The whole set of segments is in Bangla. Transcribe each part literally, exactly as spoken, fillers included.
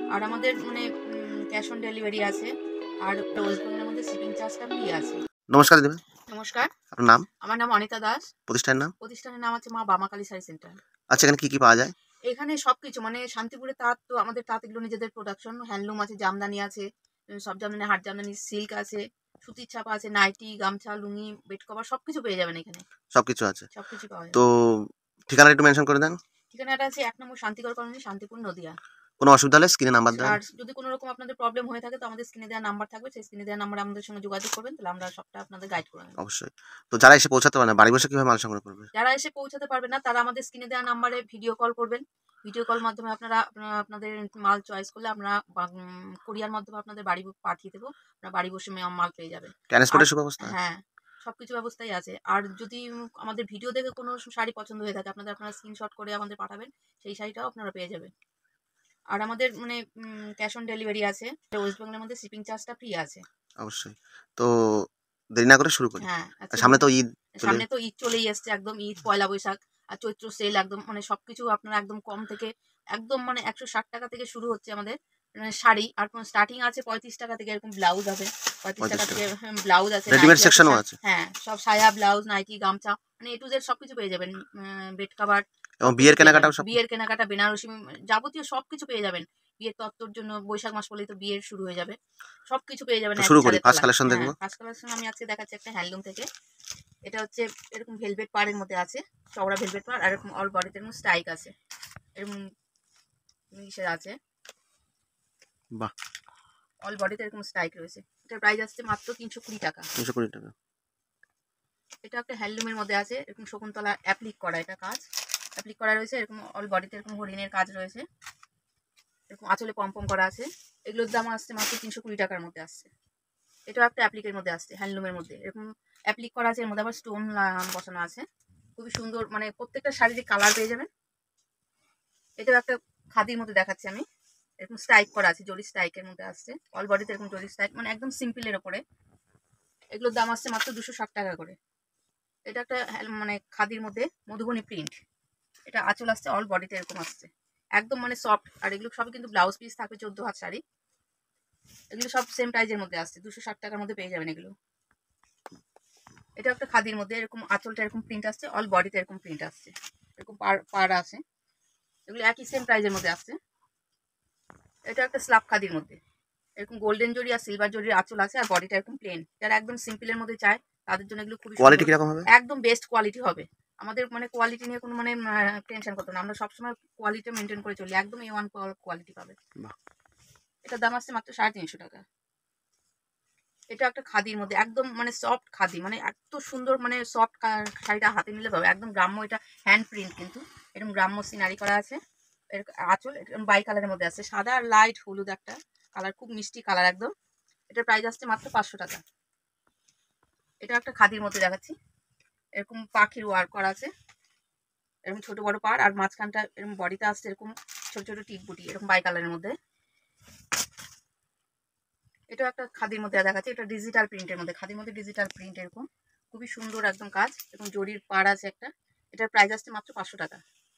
আর আমাদের মানে ক্যাশ অন ডেলিভারি আছে, আর ওয়েস্ট বেঙ্গলের মধ্যে শিপিং চার্জটা ফ্রি আছে। নমস্কার দিদি। নমস্কার, আপনার নাম? আমার নাম অনিতা দাস। প্রতিষ্ঠানের নাম? প্রতিষ্ঠানের নাম হচ্ছে মা বামাকালী শাড়ি সেন্টার। আচ্ছা, এখানে কি কি পাওয়া যায়? এখানে সবকিছু মানে শান্তিপুরে তাঁত, তো আমাদের তাঁত এগুলো নিজেদের প্রোডাকশন, হ্যান্ডলুম আছে, জামদানি আছে, সব জামদানি, হাট জামদানি, সিল্ক আছে, সুতির ছাপা আছে, নাইটি, গামছা, লুঙ্গি, বেড কভার সবকিছু পেয়ে যাবেন এখানে। সবকিছু আছে। সবকিছু পাওয়া তো যাবে। ঠিকানা একটু মেনশন করে দেন। ঠিকানাটা আছে এক নম্বর শান্তিগড় কলোনি, শান্তিপুর, নদিয়া। কোনো অসুবিধা হলে স্ক্রিনে নাম্বার দেন। আর যদি কোনো রকম আপনাদের প্রবলেম হয়ে থাকে তো আমাদের স্ক্রিনে দেওয়া নাম্বার থাকবে, সেই স্ক্রিনে দেওয়া নাম্বারে আমাদের সঙ্গে যোগাযোগ করবেন, তাহলে আমরা সবটা আপনাদের গাইড করে দেব। অবশ্যই। তো যারা এসে পৌঁছাতে পারে না, বাড়ি বসে কিভাবে মাল সংগ্রহ করবে? যারা এসে পৌঁছাতে পারবে না তারা আমাদের স্ক্রিনে দেওয়া নাম্বারে ভিডিও কল করবেন। ভিডিও কল মাধ্যমে আপনারা আপনারা আপনাদের মাল চয়েস করলে আমরা কুরিয়ার মাধ্যমে আপনাদের বাড়ি পাঠিয়ে দেবো। আপনারা বাড়ি বসে মা- মাল পেয়ে যাবেন। আর ট্রান্সপোর্টের সুব্যবস্থা? হ্যাঁ, সবকিছু ব্যবস্থাই আছে। আর যদি আমাদের ভিডিও দেখে কোনো শাড়ি পছন্দ হয়ে থাকে আপনাদের, আপনারা স্ক্রিনশট করে আমাদের পাঠাবেন, সেই শাড়িটাও আপনারা পেয়ে যাবেন। আর আমাদের মানে ক্যাশ অন ডেলিভারি আছে, ওয়েস্ট বেঙ্গলের মধ্যে শিপিং চার্জটা ফ্রি আছে। অবশ্যই। তো দেরি না করে শুরু করি। হ্যাঁ, আচ্ছা, সামনে তো ঈদ চলে। সামনে তো ঈদ চলেই আসছে, একদম ঈদ, পয়লা বৈশাখ আর চৈত্র সেল, একদম মানে সবকিছু আপনারা একদম কম থেকে একদম মানে একশো ষাট টাকা থেকে শুরু হচ্ছে আমাদের মানে শাড়ি। আর স্টার্টিং আছে পঁয়ত্রিশ টাকা থেকে, এরকম ব্লাউজ হবে পঁয়ত্রিশ টাকা থেকে, ব্লাউজ আছে, রেডিমেড নাইটি সেকশনও আছে, আছে। হ্যাঁ সব সায়া, ব্লাউজ, নাইটি, গামছা, মানে এ টু জেড সবকিছু পেয়ে যাবেন। বেড কভার, এবং বিয়ের কেনাকাটাও সব। বিয়ের কেনাকাটা, বেনারসি, যাবতীয় সবকিছু পেয়ে যাবেন। বিয়ের তত্ত্বর জন্য বৈশাখ মাস পড়লেই তো বিয়ের শুরু হয়ে যাবে, সবকিছু পেয়ে যাবেন তো এক শুরু করি, ছাদের ফার্স্ট তলায়। কালেকশন হ্যাঁ, দেখবো। ফার্স্ট কালেকশন আমি আজকে দেখাচ্ছি একটা হ্যান্ডলুম থেকে। এটা হচ্ছে এরকম ভেলভেট পাড়ের মধ্যে আছে, চওড়া ভেলভেট পাড়, আর এরকম অল বডিতে এরকম স্ট্রাইক আছে, এরকম ইসের আছে, বাহ, অল বডিতে এরকম স্ট্রাইক রয়েছে। এটার প্রাইস আসছে মাত্র তিনশো কুড়ি টাকা। তিনশো কুড়ি টাকা। এটা একটা হ্যান্ডলুমের মধ্যে আছে, এরকম শকুন্তলা অ্যাপ্লিক করা, এটা কাজ অ্যাপ্লিক করা রয়েছে, এরকম অল বডিতে এরকম হরিণের কাজ রয়েছে, এরকম আঁচলে পম্পম করা আছে। এগুলোর দাম আসছে মাত্র তিনশো কুড়ি টাকার মধ্যে আসছে। এটাও একটা অ্যাপ্লিকের মধ্যে আসছে, হ্যান্ডলুমের মধ্যে এরকম অ্যাপ্লিক করা আছে, এর মধ্যে আবার স্টোন বসানো আছে, খুবই সুন্দর, মানে প্রত্যেকটা শাড়ির কালার পেয়ে যাবেন। এটাও একটা খাদির মধ্যে দেখাচ্ছি আমি, এরকম স্ট্রাইক করা আছে, জরি স্ট্রাইকের মধ্যে আসছে, অল বডিতে এরকম জরি স্ট্রাইক, মানে একদম সিম্পলের ওপরে। এগুলোর দাম আসছে মাত্র দুশো ষাট টাকা করে। এটা একটা মানে খাদির মধ্যে মধুবনী প্রিন্ট, এটা আঁচল আসছে, অল বডিতে এরকম আসছে, একদম মানে সফট। আর এগুলো সবই কিন্তু ব্লাউজ পিস থাকবে, চোদ্দ হাত শাড়ি, এগুলো সব সেম প্রাইজের মধ্যে আসছে, দুশো ষাট টাকার মধ্যে পেয়ে যাবেন এগুলো। এটা একটা খাদির মধ্যে এরকম আঁচলটা এরকম প্রিন্ট আসছে, অল বডিতে এরকম প্রিন্ট আসছে, এরকম পার পার আছে, এগুলো একই সেম প্রাইজের মধ্যে আসছে। এটা একটা স্লাব খাদির মধ্যে এরকম গোল্ডেন জরি আর সিলভার জরির আঁচল আছে, আর বডিটা এরকম প্লেন। যারা একদম সিম্পলের মধ্যে চায় তাদের জন্য এগুলো খুবই কোয়ালিটি সুন্দর, কিরকম হবে? একদম বেস্ট কোয়ালিটি হবে। আমাদের মানে কোয়ালিটি নিয়ে কোনো মানে টেনশন করতে না, আমরা সবসময় কোয়ালিটি মেনটেন করে চলি, একদম এ ওয়ান কোয়ালিটি পাবে। বাহ। এটার দাম আসছে মাত্র সাড়ে তিনশো টাকা। এটা একটা খাদির মধ্যে একদম মানে সফট খাদি, মানে এত সুন্দর, মানে সফট শাড়িটা হাতে নিলে পাবে, একদম গ্রাম্য, এটা হ্যান্ড প্রিন্ট কিন্তু, এরকম গ্রাম্য সিনারি করা আছে, এর আঁচল এরকম বাই কালারের মধ্যে আছে, সাদা আর লাইট হলুদ একটা কালার, খুব মিষ্টি কালার একদম। এটার প্রাইস আসছে মাত্র পাঁচশো টাকা। এটা একটা খাদির মধ্যে দেখাচ্ছি, এরকম পাখির ওয়ার্ক করা আছে, এরকম ছোট বড় পাড়, আর মাঝখানটা এরকম বডিতে আসছে এরকম ছোট ছোট টিক বুটি, এরকম বাই কালারের মধ্যে। এটা একটা খাদির মধ্যে দেখাচ্ছে, এটা ডিজিটাল প্রিন্টের মধ্যে, খাদির মধ্যে ডিজিটাল প্রিন্ট, এরকম খুবই সুন্দর একদম কাজ, এরকম জরির পাড় আছে একটা। এটার প্রাইস আসছে মাত্র পাঁচশো টাকা।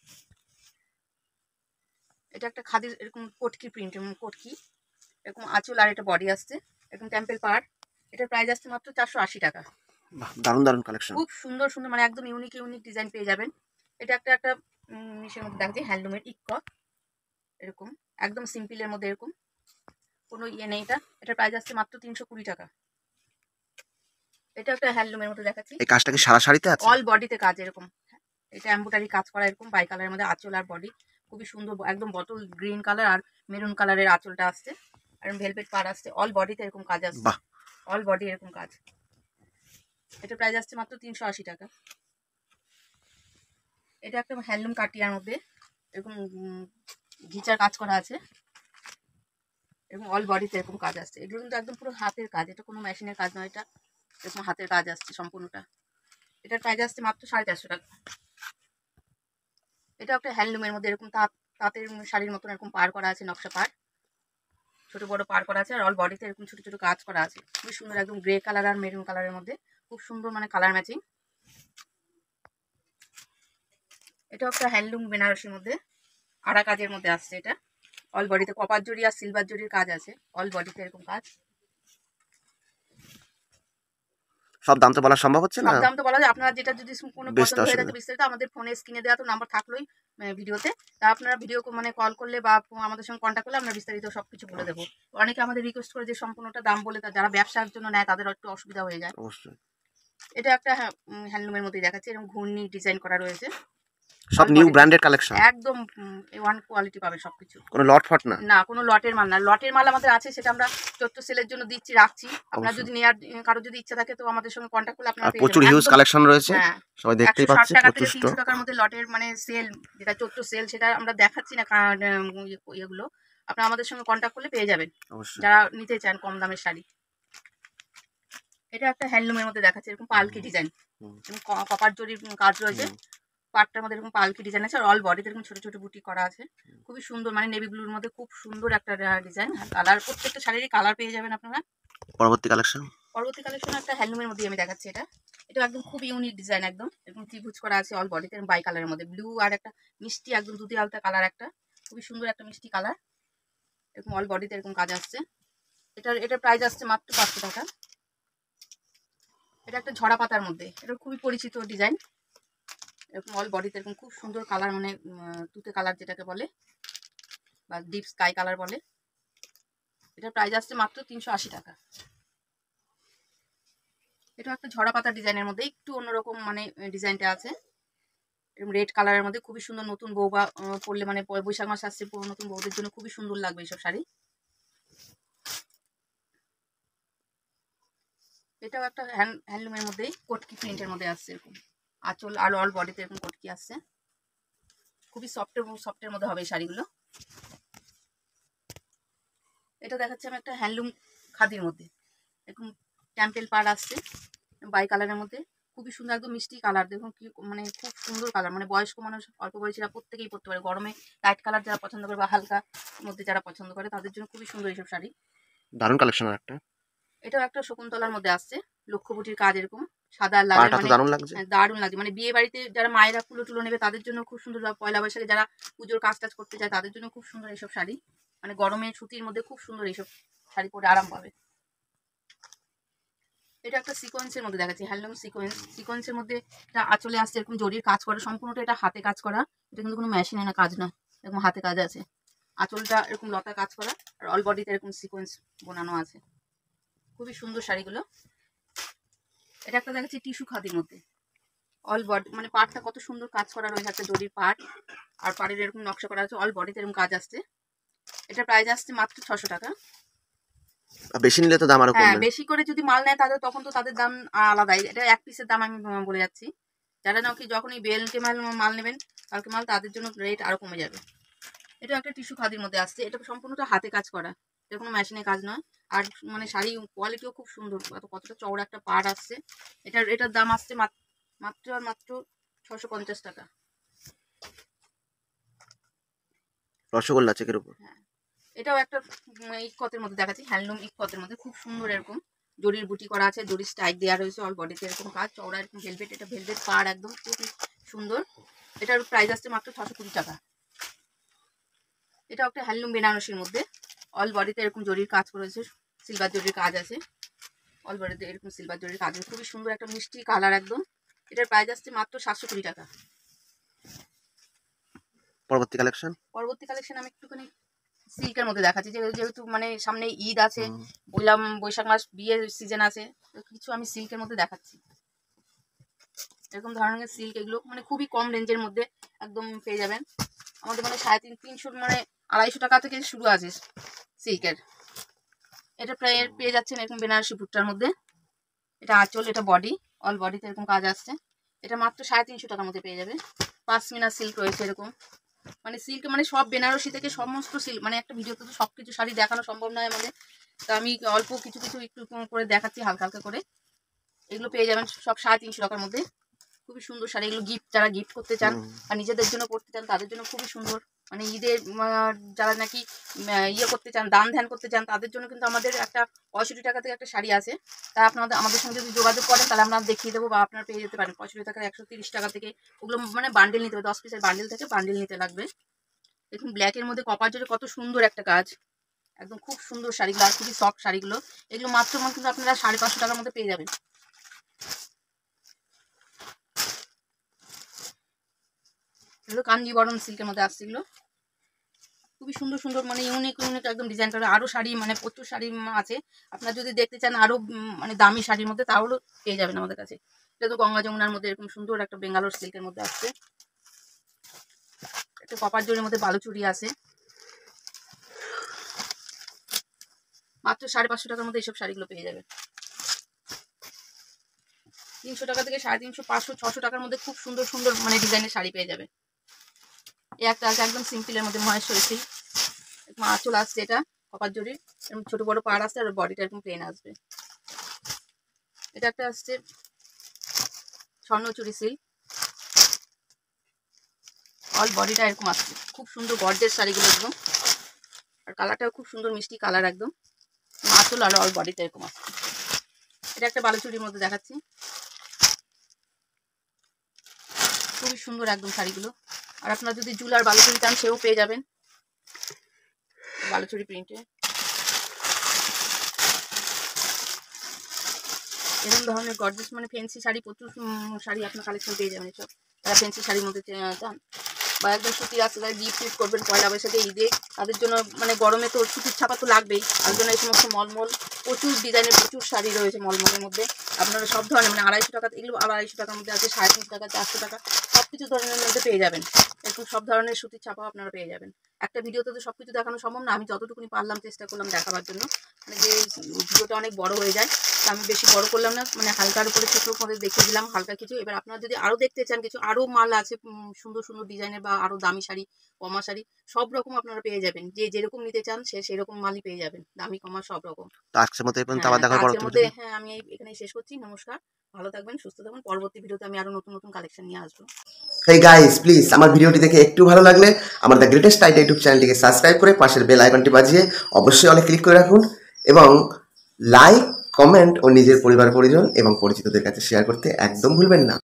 এটা একটা খাদির এরকম কটকি প্রিন্ট, এরকম কটকি, এরকম আঁচল, আর এটা বডি আসছে এরকম টেম্পেল পাড়। এটার প্রাইস আসছে মাত্র চারশো আশি টাকা। দারুণ দারুণ কালেকশন, খুব সুন্দর সুন্দর, মানে একদম ইউনিক ইউনিক ডিজাইন পেয়ে যাবেন। এটা একটা একটা জিনিসের মধ্যে দেখাচ্ছি, হ্যান্ডলুমের ইকক, এরকম একদম সিম্পলের মধ্যে, এরকম কোনো ইয়ে নেই। এটা এটার প্রাইস আসছে মাত্র তিনশো কুড়ি টাকা। এটা একটা হ্যান্ডলুমের মধ্যে দেখাচ্ছি, এই কাজটা কি সারা শাড়িতে আছে? অল বডিতে কাজ এরকম, এটা এমব্রয়ডারি কাজ করা, এরকম বাই কালারের মধ্যে আঁচল আর বডি, খুবই সুন্দর, একদম বটল গ্রিন কালার আর মেরুন কালারের আঁচলটা আসছে, আর ভেলভেট পার আসছে, অল বডিতে এরকম কাজ আসছে, বাহ, অল বডি এরকম কাজ। এটা প্রাইস আসছে মাত্র তিনশো আশি টাকা। এটা একটা হ্যান্ডলুম কাটিয়ার মধ্যে এরকম ঘিচার কাজ করা আছে, এরকম অল বডিতে এরকম কাজ আসছে, এগুলো কিন্তু একদম পুরো হাতের কাজ, এটা কোনো মেশিনের কাজ নয়, এটা এরকম হাতের কাজ আসছে সম্পূর্ণটা। এটার প্রাইস আসছে মাত্র সাড়ে চারশো টাকা। এটা একটা হ্যান্ডলুমের মধ্যে এরকম তাঁত তাঁতের শাড়ির মতন এরকম পার করা আছে, নকশা পার, ছোট বড় পার করা আছে, আর অল বডিতে এরকম ছোট ছোট কাজ করা আছে, খুবই সুন্দর, একদম গ্রে কালার আর মেরুন কালারের মধ্যে, খুব সুন্দর, মানে কালার ম্যাচিং। এটা একটা হ্যান্ডলুম বেনারসির মধ্যে আড়া কাজের মধ্যে আসছে, এটা অল বডিতে কপার জরি আর সিলভার জরির কাজ আছে, অল বডিতে এরকম কাজ। সব দাম তো বলা সম্ভব হচ্ছে না, সব দাম তো বলা যায়, আপনারা যেটা যদি কোনো বেশ পছন্দ হয়ে অসুবিধা। থাকে বিস্তারিত আমাদের ফোনে স্ক্রিনে দেওয়া তো নাম্বার থাকলোই ভিডিওতে, তা আপনারা ভিডিও মানে কল করলে বা আমাদের সঙ্গে কন্ট্যাক্ট করলে আমরা বিস্তারিত সব কিছু বলে দেবো। অনেকে আমাদের রিকোয়েস্ট করে যে সম্পূর্ণটা দাম বলে, তা যারা ব্যবসার জন্য নেয় তাদের একটু অসুবিধা হয়ে যায়। অবশ্যই এটা একটা হ্যান্ডলুমের মধ্যে দেখাচ্ছে, এরকম ঘূর্ণি ডিজাইন করা রয়েছে, সব নিউ ব্র্যান্ডেড কালেকশন, একদম ওয়ান কোয়ালিটি পাবে সবকিছু, কোনো লট ফট না। না কোনো লটের মাল না, লটের মাল আমাদের আছে, সেটা আমরা চট্ট সেলের জন্য দিচ্ছি, রাখছি। আপনার যদি নেওয়ার কারো যদি ইচ্ছা থাকে তো আমাদের সঙ্গে কন্ট্যাক্ট করলে আপনারা পেয়ে প্রচুর যাবেন। হিউজ কালেকশন রয়েছে, হ্যাঁ, সবাই দেখতেই একশো ষাট পাচ্ছে। টাকা থেকে যথেষ্ট তিনশো টাকার মধ্যে লটের মানে সেল, যেটা চট্ট সেল, সেটা আমরা দেখাচ্ছি না ইয়েগুলো, আপনারা আমাদের সঙ্গে কন্ট্যাক্ট করলে পেয়ে যাবেন অবশ্যই। যারা নিতে চান কম দামের শাড়ি। এটা একটা হ্যান্ডলুমের মধ্যে দেখাচ্ছে, এরকম পালকি ডিজাইন, কপার জরির কাজ রয়েছে, পাটটার মধ্যে এরকম পালকি ডিজাইন আছে, আর অল বডিতে এরকম ছোট ছোট বুটি করা আছে, খুবই সুন্দর, মানে নেভি ব্লুর মধ্যে খুব সুন্দর একটা ডিজাইন। কালার, প্রত্যেকটা শাড়িরই কালার পেয়ে যাবেন আপনারা। পরবর্তী কালেকশন, পরবর্তী কালেকশন একটা হ্যান্ডলুমের মধ্যে আমি দেখাচ্ছি, এটা এটা একদম খুব ইউনিক ডিজাইন, একদম এরকম ত্রিভুজ করা আছে অল বডিতে, বাই কালারের মধ্যে ব্লু আর একটা মিষ্টি একদম দুধি আলতা কালার, একটা খুবই সুন্দর একটা মিষ্টি কালার, এরকম অল বডিতে এরকম কাজ আসছে। এটার এটার প্রাইস আসছে মাত্র পাঁচশো টাকা। এটা একটা ঝরা পাতার মধ্যে, এটা খুবই পরিচিত ডিজাইন, এরকম অল বডিতে এরকম খুব সুন্দর কালার, মানে তুতে কালার যেটাকে বলে বা ডিপ স্কাই কালার বলে। এটার প্রাইস আসছে মাত্র তিনশো আশি টাকা। এটা একটা ঝরা পাতা ডিজাইনের মধ্যে একটু অন্যরকম মানে ডিজাইনটা আছে, এরকম রেড কালারের মধ্যে, খুবই সুন্দর। নতুন বউ বা পরলে মানে বৈশাখ মাস আসছে, নতুন বউদের জন্য খুবই সুন্দর লাগবে এইসব শাড়ি। এটাও একটা হ্যান্ড হ্যান্ডলুমের মধ্যেই কটকি প্রিন্টের মধ্যে আসছে, এরকম আঁচল আর অল বডিতে এরকম কটকি আসছে, খুবই সফটের সফটের মধ্যে হবে এই শাড়িগুলো। এটা দেখাচ্ছে আমি একটা হ্যান্ডলুম খাদির মধ্যে, এরকম টেম্পেল পাড় আসছে বাই কালারের মধ্যে, খুবই সুন্দর, একদম মিষ্টি কালার, দেখুন কি মানে খুব সুন্দর কালার, মানে বয়স্ক মানুষ অল্প বয়সীরা প্রত্যেকেই পরতে পারে, গরমে লাইট কালার যারা পছন্দ করে বা হালকা মধ্যে যারা পছন্দ করে তাদের জন্য খুবই সুন্দর এইসব শাড়ি। দারুণ কালেকশন একটা। এটাও একটা শকুন্তলার মধ্যে আসছে, লক্ষ্যবুটির কাজ, এরকম সাদা লাল, মানে দারুণ লাগছে, দারুণ লাগছে, মানে বিয়ে বাড়িতে যারা মায়েরা ফুলো টুলো নেবে তাদের জন্য খুব সুন্দর, পয়লা বৈশাখে যারা পুজোর কাজ টাজ করতে যায় তাদের জন্য খুব সুন্দর এইসব শাড়ি, মানে গরমে সুতির মধ্যে খুব সুন্দর এইসব শাড়ি পরে আরাম পাবে। এটা একটা সিকোয়েন্সের মধ্যে দেখাচ্ছি, হ্যান্ডলুম সিকোয়েন্স, সিকোয়েন্সের মধ্যে এটা আঁচলে আসছে, এরকম জরির কাজ করা, সম্পূর্ণটা এটা হাতে কাজ করা, এটা কিন্তু কোনো মেশিনে না কাজ না, এরকম হাতে কাজ আছে, আঁচলটা এরকম লতা কাজ করা, আর অল বডিতে এরকম সিকোয়েন্স বোনানো আছে, খুবই সুন্দর শাড়িগুলো। এটা একটা দেখাচ্ছি টিস্যু খাদির মধ্যে, অল বডি মানে পাড়টা কত সুন্দর কাজ করা রয়েছে, একটা জরির পাড় আর পাড়ের এরকম নকশা করা আছে, অল বডিতে এরকম কাজ আসছে। এটা প্রাইস আসছে মাত্র ছশো টাকা। বেশি নিলে তো দাম আরো হ্যাঁ, কমবে। বেশি করে যদি মাল নেয় তাদের তখন তো তাদের দাম আলাদাই, এটা এক পিসের দাম আমি বলে যাচ্ছি, যারা নাকি যখনই বেলকে মাল মাল নেবেন কালকে মাল, তাদের জন্য রেট আরো কমে যাবে। এটা একটা টিস্যু খাদির মধ্যে আসছে, এটা সম্পূর্ণটা হাতে কাজ করা, এটা কোনো মেশিনের কাজ নয়, আর মানে শাড়ি কোয়ালিটিও খুব সুন্দর, কতটা চওড়া একটা পাড় আসছে। এটার এটার দাম আসছে মাত্র আর মাত্র ছশো পঞ্চাশ টাকা। রসগোল্লা চেকের উপর। হ্যাঁ, এটাও একটা ইকতের মধ্যে দেখাচ্ছি, হ্যান্ডলুম ইকতের মধ্যে, খুব সুন্দর, এরকম জরির বুটি করা আছে, জরির স্টাইক দেওয়া রয়েছে, অল বডিতে এরকম কাজ, চওড়া এরকম ভেলভেট, এটা ভেলভেট পাড় একদম খুবই সুন্দর। এটার প্রাইস আসছে মাত্র ছশো কুড়ি টাকা। এটাও একটা হ্যান্ডলুম বেনারসির মধ্যে, অল বডিতে এরকম জরির কাজ করেছে, সিলভার জরির কাজ আছে, অল বডিতে এরকম সিলভার জরির কাজ আছে, খুবই সুন্দর একটা মিষ্টি কালার একদম। এটার প্রাইস আসছে মাত্র সাতশো কুড়ি টাকা। পরবর্তী কালেকশন, পরবর্তী কালেকশন আমি একটুখানি সিল্কের মধ্যে দেখাচ্ছি, যেহেতু মানে সামনে ঈদ আছে, বললাম বৈশাখ মাস বিয়ের সিজন আছে, কিছু আমি সিল্কের মধ্যে দেখাচ্ছি, এরকম ধরনের সিল্ক, এগুলো মানে খুবই কম রেঞ্জের মধ্যে একদম পেয়ে যাবেন আমাদের, মানে সাড়ে তিন তিনশো মানে আড়াইশো টাকা থেকে শুরু আছে সিল্কের। এটা প্রায় পেয়ে যাচ্ছেন এরকম বেনারসি ভুট্টার মধ্যে, এটা আঁচল, এটা বডি, অল বডিতে এরকম কাজ আসছে, এটা মাত্র সাড়ে তিনশো টাকার মধ্যে পেয়ে যাবে। পাঁচমিনা সিল্ক রয়েছে এরকম, মানে সিল্ক মানে সব বেনারসি থেকে সমস্ত সিল্ক, মানে একটা ভিডিওতে তো সব কিছু শাড়ি দেখানো সম্ভব নয় আমাদের, তা আমি অল্প কিছু কিছু একটু করে দেখাচ্ছি হালকা হালকা করে। এগুলো পেয়ে যাবেন সব সাড়ে তিনশো টাকার মধ্যে, খুবই সুন্দর শাড়ি, এগুলো গিফট যারা গিফট করতে চান আর নিজেদের জন্য পড়তে চান তাদের জন্য খুবই সুন্দর, মানে ঈদের যারা নাকি ইয়ে করতে চান, দান ধ্যান করতে চান তাদের জন্য কিন্তু আমাদের একটা পঁয়ষট্টি টাকা থেকে একটা শাড়ি আছে, তা আপনাদের আমাদের সঙ্গে যদি যোগাযোগ করেন তাহলে আমরা দেখিয়ে দেবো, বা আপনারা পেয়ে যেতে পারেন পঁয়ষট্টি টাকা একশো তিরিশ টাকা থেকে, ওগুলো মানে বান্ডেল নিতে হবে, দশ পিসের বান্ডেল থেকে বান্ডেল নিতে লাগবে। দেখুন ব্ল্যাকের মধ্যে কপার জোরে কত সুন্দর একটা কাজ, একদম খুব সুন্দর শাড়িগুলো আর খুবই সফট শাড়িগুলো। এগুলো মাত্র মানে কিন্তু আপনারা সাড়ে পাঁচশো টাকার মধ্যে পেয়ে যাবেন। এগুলো কাঞ্জিবরম সিল্কের মধ্যে আসছে, এগুলো খুবই সুন্দর সুন্দর মানে ইউনিক ইউনিক একদম ডিজাইন করা। আরও শাড়ি মানে প্রচুর শাড়ি আছে, আপনারা যদি দেখতে চান আরও মানে দামি শাড়ির মধ্যে তাহলেও পেয়ে যাবেন আমাদের কাছে। এটা তো গঙ্গা যমুনার মধ্যে এরকম সুন্দর একটা বেঙ্গালোর সিল্কের মধ্যে আসছে, একটা কপার জোরের মধ্যে বালুচুরি আছে, মাত্র সাড়ে পাঁচশো টাকার মধ্যে এইসব শাড়িগুলো পেয়ে যাবেন। তিনশো টাকা থেকে সাড়ে তিনশো পাঁচশো ছশো টাকার মধ্যে খুব সুন্দর সুন্দর মানে ডিজাইনের শাড়ি পেয়ে যাবে। এই একটা আছে একদম সিম্পলের মধ্যে মহেশ্বরী সিল্ক, এরকম আঁচল আসছে, এটা কপার জরি, এরকম ছোটো বড়ো পাড় আসছে আর বডিটা এরকম প্লেন আসবে। এটা একটা আসছে স্বর্ণচুরি সিল্ক, অল বডিটা এরকম আসছে, খুব সুন্দর গর্জের শাড়িগুলো একদম, আর কালারটাও খুব সুন্দর মিষ্টি কালার একদম, আঁচল আর অল বডিটা এরকম আসছে। এটা একটা বালুচুরির মধ্যে দেখাচ্ছি, খুবই সুন্দর একদম শাড়িগুলো। আর আপনারা যদি জুলার বালুচুরি চান সেও পেয়ে যাবেন, বালুচুরি প্রিন্টে এরকম ধরনের গর্জেস মানে ফ্যান্সি শাড়ি, প্রচুর শাড়ি আপনার কালেকশন পেয়ে যাবেন। এসব তারা ফ্যান্সি শাড়ির মধ্যে চান বা একদম সুতির আসতে তারা গিফট টিফট করবেন পয়লা বৈশাখে ঈদে, তাদের জন্য মানে গরমে তো সুতির ছাপা তো লাগবেই, তার জন্য এই সমস্ত মলমল প্রচুর ডিজাইনের প্রচুর শাড়ি রয়েছে মলমলের মধ্যে। আপনারা সব ধরনের মানে আড়াইশো টাকা, এগুলো আড়াইশো টাকার মধ্যে আছে, সাড়ে তিনশো টাকা, চারশো টাকা, সব কিছু ধরনের মধ্যে পেয়ে যাবেন। এরকম সব ধরনের সুতির ছাপাও আপনারা পেয়ে যাবেন। একটা ভিডিওতে তো সব কিছু দেখানো সম্ভব না, আমি যতটুকুনি পারলাম চেষ্টা করলাম দেখাবার জন্য, মানে যে ভিডিওটা অনেক বড় হয়ে যায় তো আমি বেশি বড় করলাম না, মানে হালকার উপরে ছোটো করে দেখিয়ে দিলাম হালকা কিছু। এবার আপনারা যদি আরও দেখতে চান কিছু আরও মাল আছে সুন্দর সুন্দর ডিজাইনের বা আরও দামি শাড়ি, কমা শাড়ি, সব রকম আপনারা পেয়ে যাবেন, যে যেরকম নিতে চান সে সেরকম মালই পেয়ে যাবেন, দামি কমা সব রকম। তো আজকের মতো এই পর্যন্ত, আবার দেখা আজকের মধ্যে হ্যাঁ আমি এখানেই শেষ করছি, নমস্কার, ভালো থাকবেন, সুস্থ থাকবেন, পরবর্তী ভিডিওতে আমি আরও নতুন নতুন কালেকশন নিয়ে আসবো। হেই গাইস, প্লিজ আমার ভিডিওটি দেখে একটু ভালো লাগলে আমার দ্য গ্রেটেস্ট আইডিয়া ইউটিউব চ্যানেলটিকে সাবস্ক্রাইব করে পাশের বেল আইকনটি বাজিয়ে অবশ্যই অলে ক্লিক করে রাখুন এবং লাইক, কমেন্ট ও নিজের পরিবার পরিজন এবং পরিচিতদের কাছে শেয়ার করতে একদম ভুলবেন না।